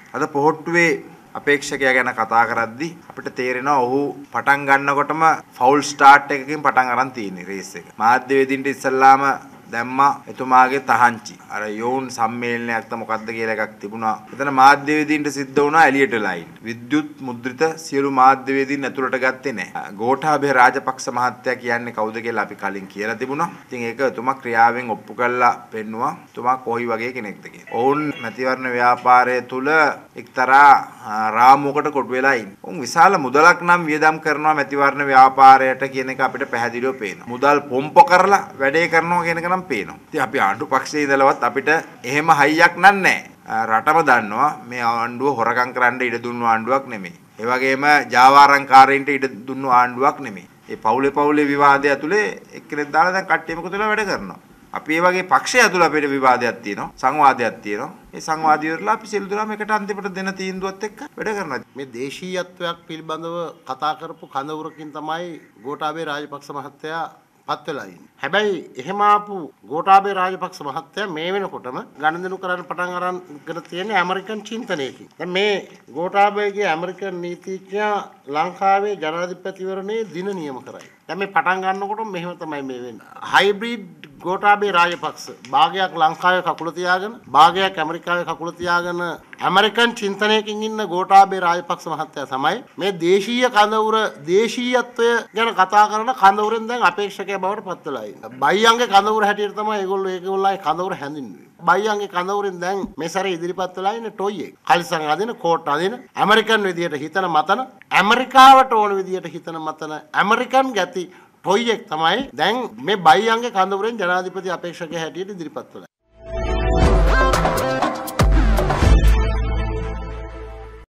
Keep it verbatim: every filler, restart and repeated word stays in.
අද පොහොට්ටුවේ අපේක්ෂකයා ගැන කතා කරද්දී අපිට තේරෙනවා ඔහු පටන් ගන්නකොටම ෆවුල් ස්ටාර්ට් එකකින් පටන් අරන් තියෙන්නේ රේස් එක. මාධ්‍යවේදීන්ට ඉස්සල්ලාම දැම්මා එතුමාගේ තහංචි. අර යෝන් සම්මේලනයක්ද මොකක්ද කියලා එකක් තිබුණා. එතන මාධ්‍යවේදීන්ට සිද්ධ වුණා එළියට ලයින්. විද්‍යුත් මුද්‍රිත සියලු මාධ්‍යවේදීන් ඇතුළට ගත්තේ නැහැ. ගෝඨාභය රාජපක්ෂ මහත්තයා කියන්නේ කවුද කියලා අපි කලින් කියලා තිබුණා. ඉතින් ඒක එතුමා ක්‍රියාවෙන් ඔප්පු කළා පෙන්නවා. එතුමා කොයි වගේ කෙනෙක්ද කියලා. ඔවුන් මැතිවරණ ව්‍යාපාරය තුල එක්තරා රාමුවකට කොටු වෙලා ඉන්නේ. උන් විශාල මුදලක් නම් වියදම් කරනවා මැතිවරණ ව්‍යාපාරයට කියන එක අපිට පැහැදිලිව පේනවා. මුදල් පොම්ප කරලා වැඩේ කරනවා කියන එක නම් පේනවා. ඉතින් අපි ආණ්ඩු පක්ෂයේ ඉඳලවත් අපිට එහෙම හයියක් නෑ. රටම දන්නවා මේ ආණ්ඩුව හොරකම් කරන්න ඉඩ දුන්නු ආණ්ඩුවක් නෙමෙයි. ඒ වගේම ජාවාරම්කාරයින්ට ඉඩ දුන්නු ආණ්ඩුවක් නෙමෙයි. ඒ පවුලේ පවුලේ විවාදය ඇතුලේ එක්කෙනෙක් දාලා දැන් කට්ටියම එකතු වෙලා වැඩ කරනවා. අපි ඒ වගේ පක්ෂය ඇතුළේ අපිට විවාදයක් තියෙනවා, සංවාදයක් තියෙනවා. ඒ සංවාදිය වලලා අපි සියලු දෙනාම එකට අන්තිමට දෙන තීන්දුවත් එක්ක වැඩ කරනවා. මේ දේශීයත්වයක් පිළිබඳව කතා කරපු කඳවුරකින් තමයි ගෝඨාභය රාජපක්ෂ මහත්තයා පත් වෙලා ඉන්නේ. හැබැයි එහෙම ආපු ගෝඨාභය රාජපක්ෂ මහත්තයා මේ වෙනකොටම ගණන්දෙනු කරන්න පටන් අරන් තියෙන්නේ ඇමරිකන් චින්තනයකින්. දැන් මේ ගෝඨාභයගේ ඇමරිකන් නීතිඥයා ලංකාවේ ජනාධිපතිවරණයේ දින නියම කරයි. දැන් මේ පටන් ගන්නකොට මෙහෙම තමයි මේ වෙන්නේ. හයිබ්‍රිඩ් ගෝඨාභය රාජපක්ෂ භාගයක් ලංකාවේ කකුල තියාගෙන භාගයක් ඇමරිකාවේ කකුල තියාගෙන ඇමරිකන් චින්තනයකින් ඉන්න ගෝඨාභය රාජපක්ෂ මහත්තයා තමයි මේ දේශීය කඳවුර දේශීයත්වය ගැන කතා කරන කඳවුරෙන් දැන් අපේක්ෂකයා බවට පත් වෙලා ඉන්නේ. බයියන්ගේ කඳවුර හැටියට තමයි ඒගොල්ලෝ ඒගොල්ලෝයි කඳවුර හැඳින්වුවේ. බයියන්ගේ කඳවුරෙන් දැන් මේ සැරේ ඉදිරිපත් වෙලා ඉන්නේ ටොයි එක. කලිසම් අදින කෝට් අදින ඇමරිකන් විදියට හිතන මතන ඇමරිකාවට ඕන විදියට හිතන මතන ඇමරිකන් ගැති ටොයි එක තමයි දැන් මේ බයියන්ගේ කඳවුරෙන් ජනාධිපති අපේක්ෂකයා හැටියට ඉදිරිපත් වෙලා.